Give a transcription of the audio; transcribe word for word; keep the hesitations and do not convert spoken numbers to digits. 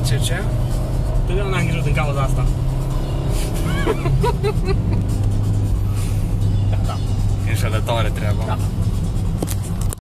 Ce, ce? Totdeauna am grijă din cauza asta. Da, da. E înșelătoare treaba. Da.